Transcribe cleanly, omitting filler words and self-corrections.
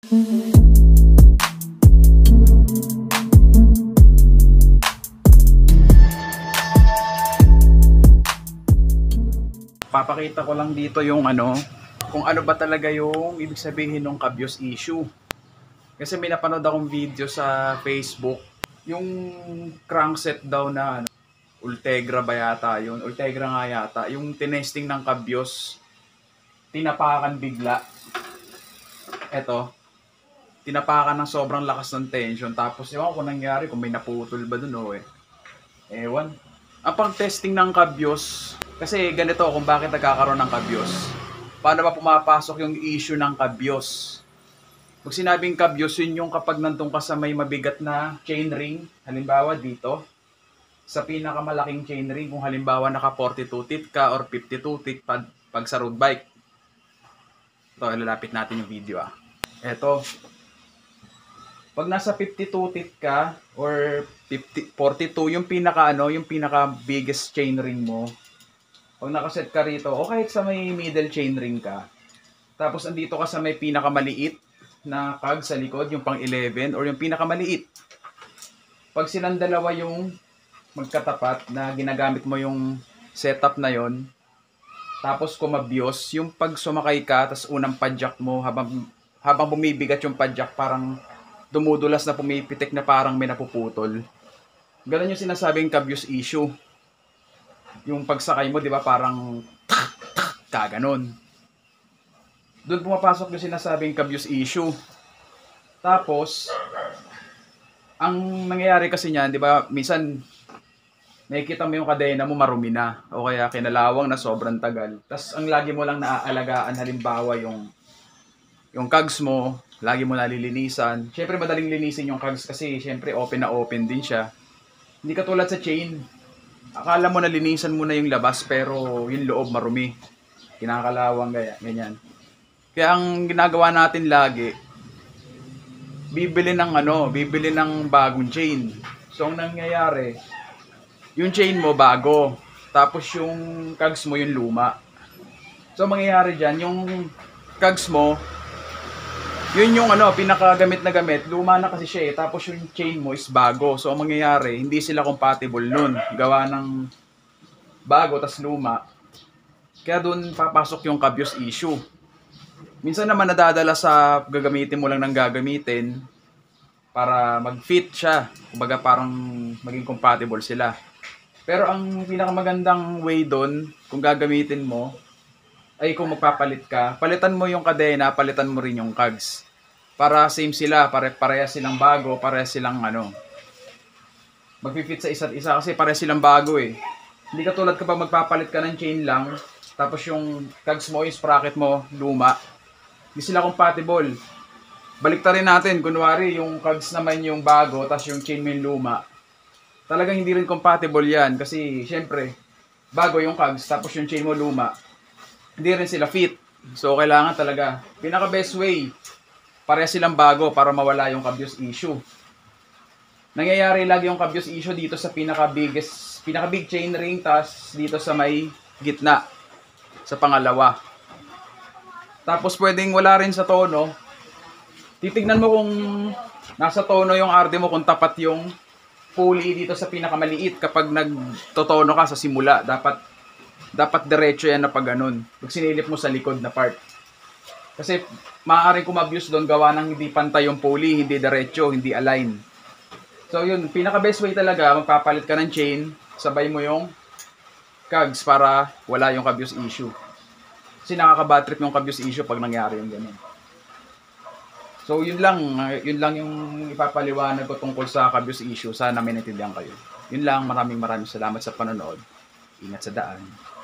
Papakita ko lang dito yung kung ano ba talaga yung ibig sabihin ng cabios issue. Kasi may napanood akong video sa Facebook, yung crankset daw na Ultegra ba yata yun? Ultegra nga yata. Yung tinesting ng cabios, tinapakan bigla. Eto, tinapakan ng sobrang lakas ng tension. Tapos ewan ko nangyari kung may naputol ba dun o ewan. Ang pag-testing ng cabios, kasi ganito kung bakit nagkakaroon ng cabios. Paano ba pumapasok yung issue ng cabios? Pag sinabing cabios, yun yung kapag nandun ka sa may mabigat na chainring, halimbawa dito, sa pinakamalaking chainring, kung halimbawa naka 42 teeth ka or 52 teeth pag sa road bike. Ito, ilalapit natin yung video Ito, pag nasa 52 teeth ka or 42, yung pinaka biggest chainring mo, pag nakaset ka rito, o kahit sa may middle chainring ka, tapos andito ka sa may pinakamaliit na cog sa likod, yung pang 11 or yung pinakamaliit. Pag silang dalawa yung magkatapat na ginagamit mo yung setup na yon, tapos kumabios, yung pag sumakay ka, tapos unang padjak mo, habang bumibigat yung padjak, parang dumudulas na pumipitik na parang may napuputol. Ganun yung sinasabing cabios issue. Yung pagsakay mo, di ba, parang kaganon. Doon pumapasok yung sinasabing cabios issue. Tapos, ang nangyayari kasi niyan, di ba, minsan nakikita mo yung kadena mo marumi na o kaya kinalawang na sobrang tagal. Tapos ang lagi mo lang naaalagaan, halimbawa yung cogs mo, lagi mo nalilinisan. Syempre madaling linisin yung cogs kasi syempre open na open din siya. Hindi katulad sa chain. Akala mo nalinisan mo na yung labas pero yung loob marumi. Kinakalawang ganyan. Kaya ang ginagawa natin lagi, bibili ng bagong chain. So ang nangyayari, yung chain mo bago, tapos yung cogs mo yung luma. So mangyayari diyan, yung cogs mo, yun yung pinakagamit na gamit, luma na kasi siya tapos yung chain mo is bago. So ang mangyayari, hindi sila compatible nun. Gawa ng bago tas luma. Kaya doon papasok yung cabios issue. Minsan naman nadadala sa gagamitin mo lang ng gagamitin para mag-fit siya. Kumbaga parang maging compatible sila. Pero ang pinakamagandang way doon, kung gagamitin mo, ay kung magpapalit ka, palitan mo yung kadena, palitan mo rin yung cogs. Para same sila, parehas silang bago, parehas silang mag-fit sa isa't isa kasi parehas silang bago Hindi katulad kapag magpapalit ka ng chain lang, tapos yung cogs mo, yung sprocket mo, luma. Hindi sila compatible. Baliktarin natin, kunwari yung cogs naman yung bago, tapos yung chain mo yung luma. Talagang hindi rin compatible yan kasi syempre, bago yung cogs, tapos yung chain mo luma. Hindi rin sila fit. So, kailangan talaga, pinaka-best way, parehas silang bago para mawala yung cabios issue. Nangyayari lagi yung cabios issue dito sa pinaka-big chain ring, tas dito sa may gitna, sa pangalawa. Tapos pwedeng wala rin sa tono. Titignan mo kung nasa tono yung RD mo, kung tapat yung pulley dito sa pinakamaliit. Kapag nagtotono ka sa simula, dapat diretso yan na pag ganun. Pag sinilip mo sa likod na part. Kasi maaaring kumabios doon gawa ng hindi pantay yung pulley, hindi diretso, hindi align. So yun, pinaka-best way talaga, magpapalit ka ng chain, sabay mo yung cogs para wala yung cabios issue. Kasi nakaka-bad trip yung cabios issue pag nangyari yung ganun. So yun lang yung ipapaliwanag ko tungkol sa cabios issue. Sana may naintindihan kayo. Yun lang, maraming salamat sa panonood. Ingat sa daan.